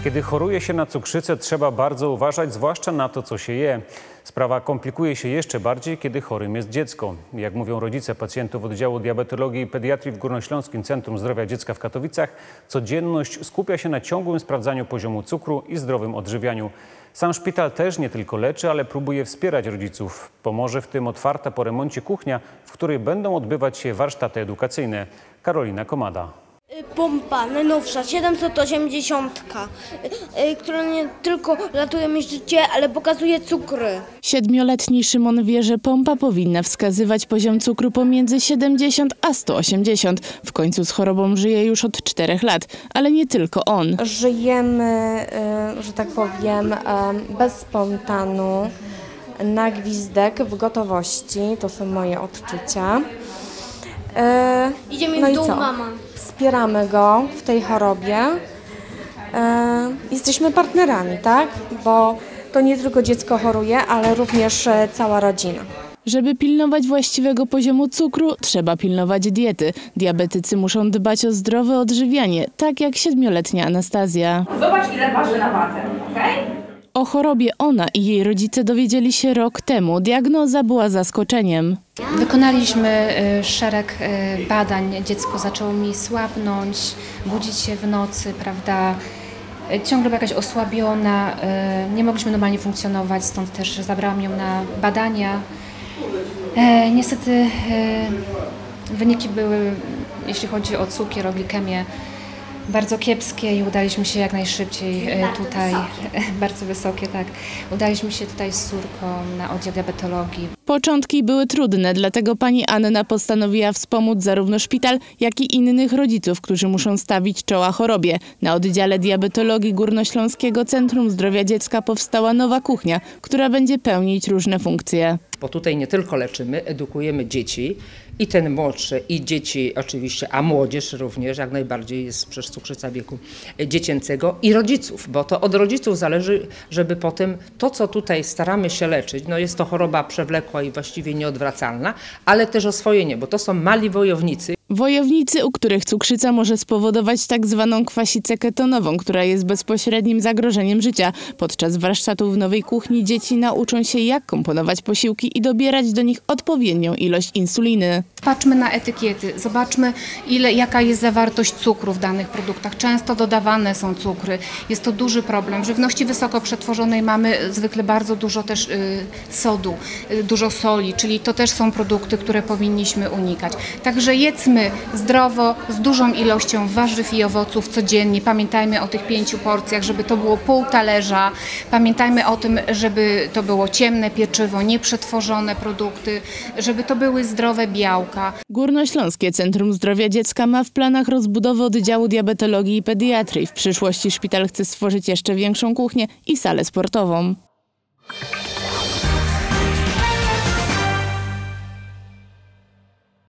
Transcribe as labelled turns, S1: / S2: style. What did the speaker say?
S1: Kiedy choruje się na cukrzycę, trzeba bardzo uważać, zwłaszcza na to, co się je. Sprawa komplikuje się jeszcze bardziej, kiedy chorym jest dziecko. Jak mówią rodzice pacjentów oddziału diabetologii i pediatrii w Górnośląskim Centrum Zdrowia Dziecka w Katowicach, codzienność skupia się na ciągłym sprawdzaniu poziomu cukru i zdrowym odżywianiu. Sam szpital też nie tylko leczy, ale próbuje wspierać rodziców. Pomoże w tym otwarta po remoncie kuchnia, w której będą odbywać się warsztaty edukacyjne. Karolina Komada.
S2: Pompa najnowsza, 780, która nie tylko ratuje mi życie, ale pokazuje cukry.
S3: 7-letni Szymon wie, że pompa powinna wskazywać poziom cukru pomiędzy 70 a 180. W końcu z chorobą żyje już od 4 lat, ale nie tylko on.
S4: Żyjemy, że tak powiem, bez spontanu, na gwizdek, w gotowości. To są moje odczucia.
S2: Idziemy w dół, mama.
S4: Wspieramy go w tej chorobie. Jesteśmy partnerami, tak? Bo to nie tylko dziecko choruje, ale również cała rodzina.
S3: Żeby pilnować właściwego poziomu cukru, trzeba pilnować diety. Diabetycy muszą dbać o zdrowe odżywianie, tak jak 7-letnia Anastazja.
S5: Zobacz, ile waży na wadze, okej?
S3: O chorobie ona i jej rodzice dowiedzieli się rok temu. Diagnoza była zaskoczeniem.
S6: Wykonaliśmy szereg badań. Dziecko zaczęło mi słabnąć, budzić się w nocy, prawda? Ciągle była jakaś osłabiona, nie mogliśmy normalnie funkcjonować, stąd też zabrałam ją na badania. Niestety wyniki były, jeśli chodzi o cukier, o glikemię, bardzo kiepskie i udaliśmy się jak najszybciej tutaj, bardzo wysokie, tak. Udaliśmy się tutaj z córką na oddział diabetologii.
S3: Początki były trudne, dlatego pani Anna postanowiła wspomóc zarówno szpital, jak i innych rodziców, którzy muszą stawić czoła chorobie. Na oddziale diabetologii Górnośląskiego Centrum Zdrowia Dziecka powstała nowa kuchnia, która będzie pełnić różne funkcje.
S7: Bo tutaj nie tylko leczymy, edukujemy dzieci i ten młodszy, i dzieci oczywiście, a młodzież również, jak najbardziej jest przecież cukrzyca wieku dziecięcego i rodziców, bo to od rodziców zależy, żeby potem to, co tutaj staramy się leczyć, no jest to choroba przewlekła i właściwie nieodwracalna, ale też oswojenie, bo to są mali wojownicy.
S3: Wojownicy, u których cukrzyca może spowodować tak zwaną kwasicę ketonową, która jest bezpośrednim zagrożeniem życia. Podczas warsztatów w nowej kuchni dzieci nauczą się, jak komponować posiłki i dobierać do nich odpowiednią ilość insuliny.
S6: Patrzmy na etykiety, zobaczmy jaka jest zawartość cukru w danych produktach. Często dodawane są cukry, jest to duży problem. W żywności wysoko przetworzonej mamy zwykle bardzo dużo też sodu, dużo soli, czyli to też są produkty, które powinniśmy unikać. Także jedzmy zdrowo, z dużą ilością warzyw i owoców codziennie. Pamiętajmy o tych 5 porcjach, żeby to było pół talerza. Pamiętajmy o tym, żeby to było ciemne pieczywo, nieprzetworzone produkty, żeby to były zdrowe białka.
S3: Górnośląskie Centrum Zdrowia Dziecka ma w planach rozbudowę oddziału diabetologii i pediatrii. W przyszłości szpital chce stworzyć jeszcze większą kuchnię i salę sportową.